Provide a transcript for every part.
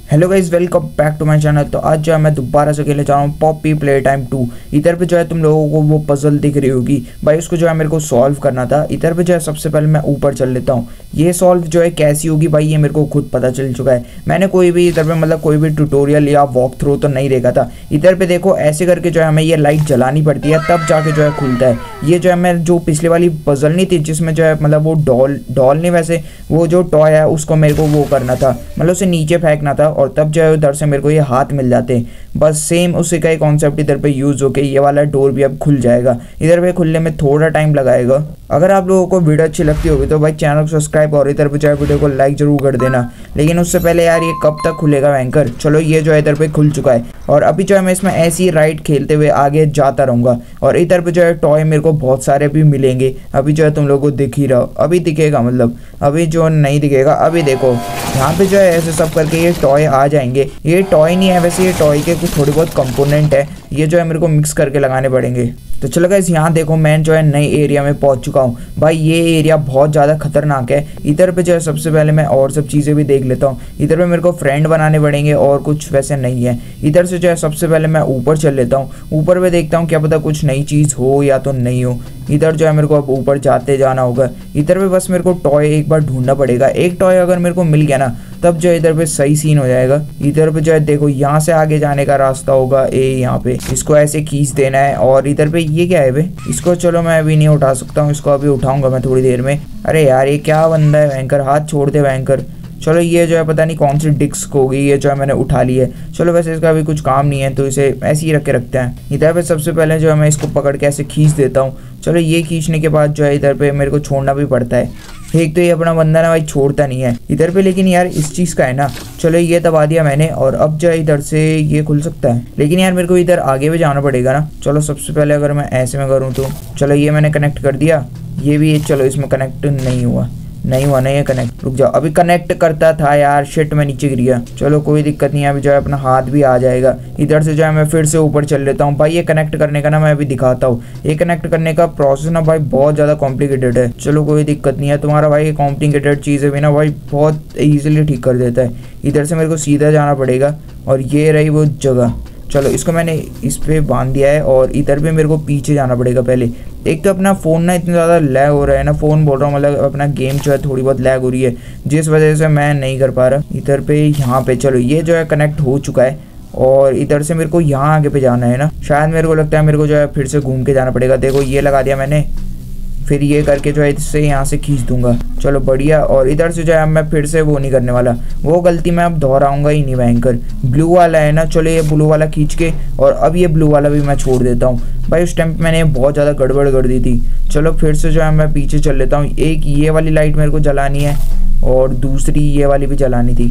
Hello guys, welcome back to my channel. तो आज जो है मैं दोबारा से खेलने जा रहा हूँ पॉपी प्ले टाइम 2। इधर पे जो है तुम लोगों को वो पजल दिख रही होगी भाई, उसको जो है मेरे को सॉल्व करना था। इधर पे जो है सबसे पहले मैं ऊपर चल लेता हूँ। ये सॉल्व जो है कैसी होगी भाई, ये मेरे को खुद पता चल चुका है। मैंने कोई भी इधर पे मतलब कोई भी ट्यूटोरियल या वॉक थ्रू तो नहीं देखा था। इधर पे देखो ऐसे करके जो है हमें ये लाइट जलानी पड़ती है, तब जाके जो है खुलता है। ये जो है मैं जो पिछली वाली पजल नहीं थी जिसमें जो है मतलब वो डॉल नहीं, वैसे वो जो टॉय है उसको मेरे को वो करना था, मतलब उसे नीचे फेंकना था और तब जो है उधर से मेरे को ये हाथ मिल जाते हैं। बस सेम उसी का ही कॉन्सेप्ट इधर पे यूज होके ये वाला डोर भी अब खुल जाएगा। इधर पे खुलने में थोड़ा टाइम लगाएगा। अगर आप लोगों को वीडियो अच्छी लगती होगी तो भाई चैनल को सब्सक्राइब और इधर पे जो है वीडियो को लाइक जरूर कर देना। लेकिन उससे पहले यार ये कब तक खुलेगा बैंकर। चलो ये जो है इधर पे खुल चुका है और अभी जो है मैं इसमें ऐसी ही राइड खेलते हुए आगे जाता रहूँगा। और इधर पे जो है टॉय मेरे को बहुत सारे भी मिलेंगे। अभी जो है तुम लोगों को दिख ही रहा, अभी दिखेगा, मतलब अभी जो नहीं दिखेगा। अभी देखो यहाँ पे जो है ऐसे सब करके ये टॉय आ जाएंगे। ये टॉय नहीं है वैसे, ये टॉय के कुछ थोड़ी बहुत कंपोनेंट है, ये जो है मेरे को मिक्स करके लगाने पड़ेंगे। तो चलो गाइस, यहाँ देखो मैं जो है नए एरिया में पहुंच चुका हूँ। भाई ये एरिया बहुत ज़्यादा खतरनाक है। इधर पे जो है सबसे पहले मैं और सब चीज़ें भी देख लेता हूँ। इधर पे मेरे को फ्रेंड बनाने पड़ेंगे और कुछ वैसे नहीं है। इधर से जो है सबसे पहले मैं ऊपर चल लेता हूँ। ऊपर पे देखता हूँ क्या पता कुछ नई चीज़ हो या तो नहीं हो। इधर जो है मेरे को अब ऊपर जाते जाना होगा। इधर पे बस मेरे को टॉय एक बार ढूंढना पड़ेगा। एक टॉय अगर मेरे को मिल गया ना तब जो है इधर पे सही सीन हो जाएगा। इधर पे जो है देखो यहाँ से आगे जाने का रास्ता होगा। यहाँ पे इसको ऐसे खींच देना है। और इधर पे ये क्या है बे, इसको चलो मैं अभी नहीं उठा सकता हूँ, इसको अभी उठाऊंगा मैं थोड़ी देर में। अरे यार ये क्या बंदा है बैंकर, हाथ छोड़ दे बैंकर। चलो ये जो है पता नहीं कौन सी डिस्क होगी, ये जो है मैंने उठा ली है। चलो वैसे इसका अभी कुछ काम नहीं है तो इसे ऐसे ही रख के रखते हैं। इधर पे सबसे पहले जो है मैं इसको पकड़ के ऐसे खींच देता हूँ। चलो ये खींचने के बाद जो है इधर पे मेरे को छोड़ना भी पड़ता है। एक तो ये अपना बंदा ना भाई छोड़ता नहीं है इधर पे, लेकिन यार इस चीज़ का है ना। चलो ये दबा दिया मैंने और अब जो है इधर से ये खुल सकता है, लेकिन यार मेरे को इधर आगे भी जाना पड़ेगा ना। चलो सबसे पहले अगर मैं ऐसे में करूँ तो चलो ये मैंने कनेक्ट कर दिया। ये भी चलो इसमें कनेक्ट नहीं हुआ ना ये कनेक्ट। रुक जाओ, अभी कनेक्ट करता था यार, शिट मैं नीचे गिर गया। चलो कोई दिक्कत नहीं है, अभी जो है अपना हाथ भी आ जाएगा। इधर से जो है मैं फिर से ऊपर चल लेता हूँ। भाई ये कनेक्ट करने का ना मैं अभी दिखाता हूँ। ये कनेक्ट करने का प्रोसेस ना भाई बहुत ज़्यादा कॉम्प्लिकेटेड है। चलो कोई दिक्कत नहीं है, तुम्हारा भाई ये कॉम्प्लिकेटेड चीज़ें भी ना भाई बहुत ईजिली ठीक कर देता है। इधर से मेरे को सीधा जाना पड़ेगा और ये रही वो जगह। चलो इसको मैंने इस पे बांध दिया है और इधर पे मेरे को पीछे जाना पड़ेगा पहले। एक तो अपना फ़ोन ना इतना ज़्यादा लैग हो रहा है ना, फ़ोन बोल रहा हूँ मतलब अपना गेम जो है थोड़ी बहुत लैग हो रही है, जिस वजह से मैं नहीं कर पा रहा। इधर पे यहाँ पे चलो ये जो है कनेक्ट हो चुका है और इधर से मेरे को यहाँ आगे पे जाना है ना। शायद मेरे को लगता है मेरे को जो है फिर से घूम के जाना पड़ेगा। देखो ये लगा दिया मैंने, फिर ये करके जो है इससे यहाँ से खींच दूंगा। चलो बढ़िया। और इधर से जो है मैं फिर से वो नहीं करने वाला, वो गलती मैं अब दोहराऊंगा ही नहीं बैंकर। ब्लू वाला है ना, चलो ये ब्लू वाला खींच के और अब ये ब्लू वाला भी मैं छोड़ देता हूँ। भाई उस टाइम मैंने बहुत ज़्यादा गड़बड़ कर दी थी। चलो फिर से जो है मैं पीछे चल लेता हूँ। एक ये वाली लाइट मेरे को जलानी है और दूसरी ये वाली भी जलानी थी।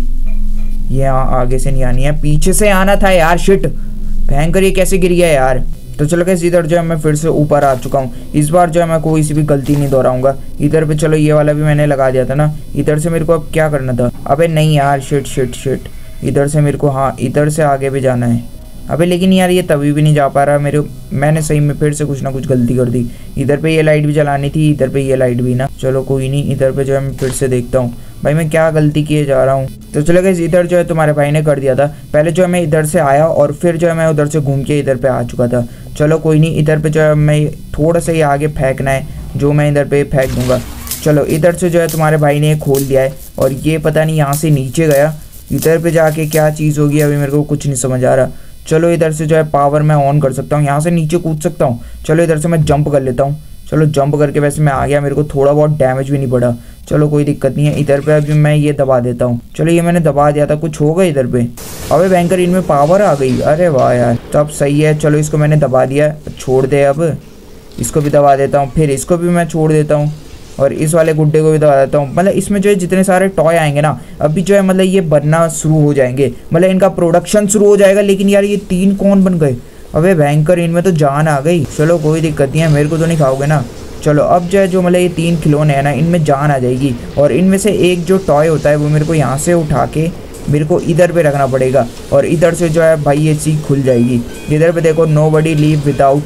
ये आगे से नहीं आनी है, पीछे से आना था यार। शिट भयंकर, ये कैसे गिर गया यार। तो चलो गाइस इधर जो है मैं फिर से ऊपर आ चुका हूँ। इस बार जो है मैं कोई सी भी गलती नहीं दोहराऊंगा। इधर पे चलो ये वाला भी मैंने लगा दिया था ना। इधर से मेरे को अब क्या करना था, अबे नहीं यार, शिट। इधर से मेरे को, हाँ इधर से आगे भी जाना है। अबे लेकिन यार ये तभी भी नहीं जा पा रहा मैंने सही में फिर से कुछ ना कुछ गलती कर दी। इधर पे ये लाइट भी जलानी थी, इधर पे ये लाइट भी ना। चलो कोई नहीं, इधर पे जो है मैं फिर से देखता हूँ भाई मैं क्या गलती किए जा रहा हूँ। तो चलो गाइस इधर जो है तुम्हारे भाई ने कर दिया था। पहले जो है मैं इधर से आया और फिर जो है मैं उधर से घूम के इधर पे आ चुका था। चलो कोई नहीं, इधर पे जो है मैं थोड़ा सा ही आगे फेंकना है, जो मैं इधर पे फेंक दूंगा। चलो इधर से जो है तुम्हारे भाई ने खोल दिया है और ये पता नहीं यहाँ से नीचे गया। इधर पे जाके क्या चीज़ होगी अभी मेरे को कुछ नहीं समझ आ रहा। चलो इधर से जो है पावर मैं ऑन कर सकता हूँ, यहाँ से नीचे कूद सकता हूँ। चलो इधर से मैं जंप कर लेता हूँ। चलो जंप करके वैसे मैं आ गया, मेरे को थोड़ा बहुत डैमेज भी नहीं पड़ा। चलो कोई दिक्कत नहीं है। इधर पे अभी मैं ये दबा देता हूँ। चलो ये मैंने दबा दिया था, कुछ होगा इधर पे। अबे बैंकर इनमें पावर आ गई, अरे वाह यार, तो अब सही है। चलो इसको मैंने दबा दिया, छोड़ दे। अब इसको भी दबा देता हूँ, फिर इसको भी मैं छोड़ देता हूँ और इस वाले गुड्डे को भी दबा देता हूँ। मतलब इसमें जो है जितने सारे टॉय आएंगे ना अभी जो है मतलब ये बनना शुरू हो जाएंगे, मतलब इनका प्रोडक्शन शुरू हो जाएगा। लेकिन यार ये 3 कौन बन गए, अबे भयंकर इनमें तो जान आ गई। चलो कोई दिक्कत नहीं है, मेरे को तो नहीं खाओगे ना। चलो अब जो है जो मतलब ये 3 खिलौने हैं ना इनमें जान आ जाएगी और इनमें से एक जो टॉय होता है वो मेरे को यहाँ से उठा के मेरे को इधर पे रखना पड़ेगा और इधर से जो है भाई ये चीज़ खुल जाएगी। इधर पे देखो nobody leave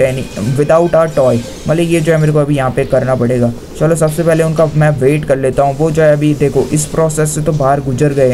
without a toy, मतलब ये जो है मेरे को अभी यहाँ पे करना पड़ेगा। चलो सबसे पहले उनका मैं वेट कर लेता हूँ। वो जो है अभी देखो इस प्रोसेस से तो बाहर गुजर गए हैं,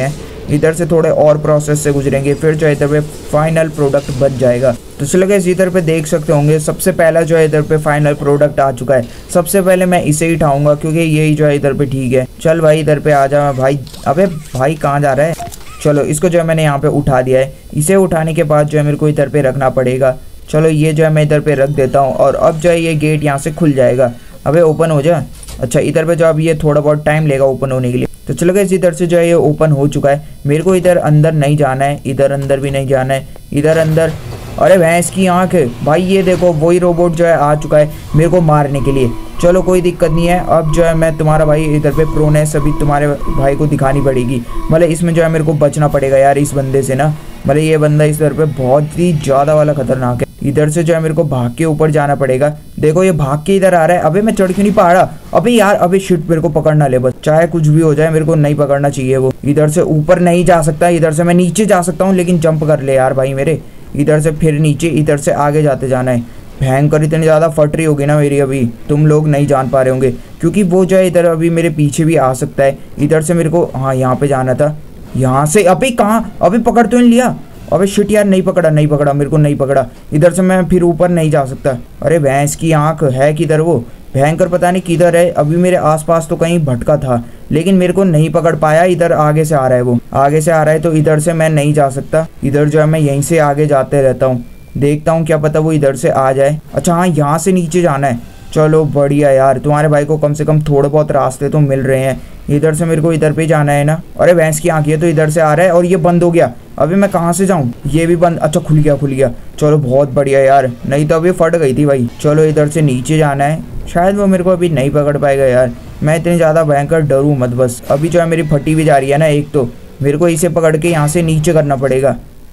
इधर से थोड़े और प्रोसेस से गुजरेंगे, फिर जो है इधर पे फाइनल प्रोडक्ट बन जाएगा। तो चलो गाइस इधर पे देख सकते होंगे सबसे पहला जो है इधर पे फाइनल प्रोडक्ट आ चुका है। सबसे पहले मैं इसे ही उठाऊंगा क्योंकि यही जो है इधर पे ठीक है। चल भाई इधर पे आ जा भाई। अबे भाई कहाँ जा रहा है? चलो इसको जो है मैंने यहाँ पे उठा दिया है। इसे उठाने के बाद जो है मेरे को इधर पे रखना पड़ेगा। चलो ये जो है मैं इधर पे रख देता हूँ और अब जो है ये गेट यहाँ से खुल जाएगा। अबे ओपन हो जा। अच्छा इधर पे जो अब ये थोड़ा बहुत टाइम लेगा ओपन होने के लिए। तो चलो गाइस इधर से जो है ये ओपन हो चुका है। मेरे को इधर अंदर नहीं जाना है, इधर अंदर भी नहीं जाना है, इधर अंदर। अरे भैंस की आंख भाई, ये देखो वही रोबोट जो है आ चुका है मेरे को मारने के लिए। चलो कोई दिक्कत नहीं है। अब जो है मैं तुम्हारा भाई इधर पे प्रोनेस अभी तुम्हारे भाई को दिखानी पड़ेगी। मतलब इसमें जो है मेरे को बचना पड़ेगा यार इस बंदे से ना। मतलब ये बंदा इस तरह पे बहुत ही ज़्यादा वाला खतरनाक है। इधर से जो है मेरे को भाग के ऊपर जाना पड़ेगा। देखो ये भाग के इधर आ रहा है। अबे मैं चढ़ क्यों नहीं पा रहा? अबे यार अबे शिट, मेरे को पकड़ना ले बस, चाहे कुछ भी हो जाए मेरे को नहीं पकड़ना चाहिए वो। इधर से ऊपर नहीं जा सकता, इधर से मैं नीचे जा सकता हूँ लेकिन जंप कर ले यार भाई मेरे। इधर से फिर नीचे, इधर से आगे जाते जाना है। भयंकर इतनी ज़्यादा फट रही होगी ना मेरी, अभी तुम लोग नहीं जान पा रहे होंगे क्योंकि वो जो है इधर अभी मेरे पीछे भी आ सकता है। इधर से मेरे को हाँ यहाँ पे जाना था, यहाँ से। अभी कहाँ? अभी पकड़ तो नहीं लिया। अबे शिट यार, नहीं पकड़ा मेरे को नहीं पकड़ा। इधर से मैं फिर ऊपर नहीं जा सकता। अरे भैंस की आंख है किधर वो? भयंकर पता नहीं किधर है। अभी मेरे आसपास तो कहीं भटका था लेकिन मेरे को नहीं पकड़ पाया। इधर आगे से आ रहा है, वो आगे से आ रहा है तो इधर से मैं नहीं जा सकता। इधर जो है मैं यहीं से आगे जाते रहता हूँ, देखता हूँ क्या पता वो इधर से आ जाए। अच्छा हाँ यहाँ से नीचे जाना है। चलो बढ़िया यार, तुम्हारे भाई को कम से कम थोड़े बहुत रास्ते तो मिल रहे हैं। इधर से मेरे को इधर पे जाना है ना। अरे भैंस की आंख, ये तो इधर से आ रहा है और ये बंद हो गया। अभी मैं कहाँ से जाऊँ? ये भी बंद। अच्छा खुल गया। चलो बहुत बढ़िया यार, नहीं तो अभी फट गई थी भाई। चलो इधर से नीचे जाना है, शायद वो मेरे को अभी नहीं पकड़ पाएगा यार। मैं इतनी ज़्यादा भयंकर डरूँ मत बस। अभी जो है मेरी फटी भी जा रही है ना एक, तो मेरे को इसे पकड़ के यहाँ से नीचे करना पड़ेगा।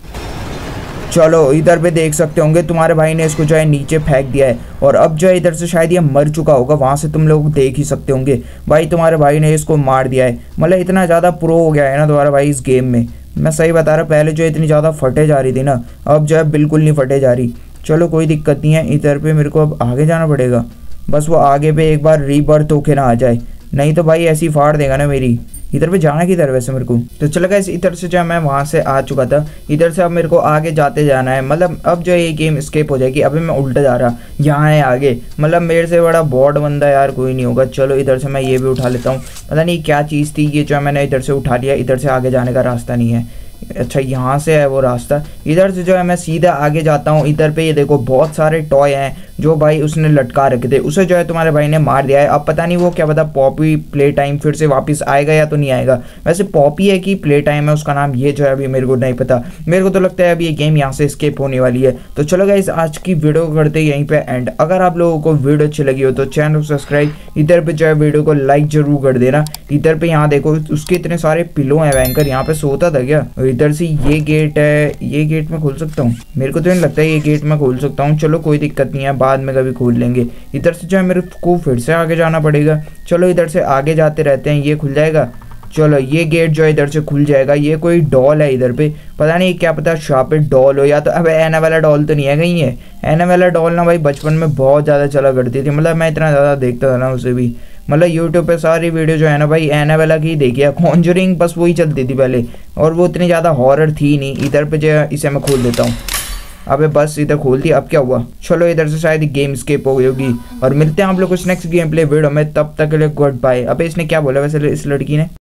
चलो इधर पे देख सकते होंगे तुम्हारे भाई ने इसको जो है नीचे फेंक दिया है और अब जो है इधर से शायद ये मर चुका होगा। वहाँ से तुम लोग देख ही सकते होंगे भाई तुम्हारे भाई ने इसको मार दिया है। मतलब इतना ज़्यादा प्रो हो गया है ना तुम्हारा भाई इस गेम में। मैं सही बता रहा, पहले जो इतनी ज़्यादा फटे जा रही थी ना, अब जो है बिल्कुल नहीं फटे जा रही। चलो कोई दिक्कत नहीं है। इधर पे मेरे को अब आगे जाना पड़ेगा, बस वो आगे पे एक बार रीबर्थ होके ना आ जाए, नहीं तो भाई ऐसी फाड़ देगा ना मेरी। इधर पे जाना किधर वैसे मेरे को? तो चलो गाइस इधर से जो है मैं वहाँ से आ चुका था। इधर से अब मेरे को आगे जाते जाना है। मतलब अब जो है ये गेम स्केप हो जाएगी। अभी मैं उल्टा जा रहा, यहाँ है आगे। मतलब मेरे से बड़ा बॉड बंदा यार कोई नहीं होगा। चलो इधर से मैं ये भी उठा लेता हूँ। पता नहीं क्या चीज़ थी ये जो है मैंने इधर से उठा लिया। इधर से आगे जाने का रास्ता नहीं है। अच्छा यहाँ से है वो रास्ता। इधर से जो है मैं सीधा आगे जाता हूँ। इधर पे ये देखो बहुत सारे टॉय हैं जो भाई उसने लटका रखे थे, उसे जो है तुम्हारे भाई ने मार दिया है। अब पता नहीं वो क्या पता पॉपी प्ले टाइम फिर से वापस आएगा या तो नहीं आएगा। वैसे पॉपी है कि प्ले टाइम है उसका नाम, ये जो है अभी मेरे को नहीं पता। मेरे को तो लगता है अभी ये गेम यहाँ से स्केप होने वाली है। तो चलो गाइस आज की वीडियो को करते यहीं पे एंड। अगर आप लोगों को वीडियो अच्छी लगी हो तो चैनल को सब्सक्राइब, इधर पे जो है वीडियो को लाइक जरूर कर देना। इधर पे यहाँ देखो उसके इतने सारे पिलो हैं। बैंकर यहाँ पे सोता था क्या? और इधर से ये गेट है, ये गेट मैं खोल सकता हूँ? मेरे को तो नहीं लगता है ये गेट मैं खोल सकता हूँ। चलो कोई दिक्कत नहीं है, बाद में कभी खोल लेंगे। इधर से जो है मेरे को फिर से आगे जाना पड़ेगा। चलो इधर से आगे जाते रहते हैं, ये खुल जाएगा। चलो ये गेट जो है इधर से खुल जाएगा। ये कोई डॉल है इधर पे, पता नहीं क्या पता शार्पेट डॉल हो या तो अब एना वाला डॉल तो नहीं है कहीं। ये एना वाला डॉल ना भाई बचपन में बहुत ज़्यादा चला करती थी। मतलब मैं इतना ज़्यादा देखता था ना उसे भी। मतलब यूट्यूब पे सारी वीडियो जो है ना भाई एनाबेला की देखी है। कॉन्जरिंग बस वही चलती थी पहले और वो इतनी ज़्यादा हॉरर थी नहीं। इधर पे जो है इसे मैं खोल देता हूँ। अबे बस इधर खोल दी, अब क्या हुआ? चलो इधर से शायद गेम स्केप हो गई होगी और मिलते हैं आप लोग कुछ नेक्स्ट गेम प्ले वीडियो में। तब तक के लिए गुड बाय। अबे इसने क्या बोला वैसे इस लड़की ने?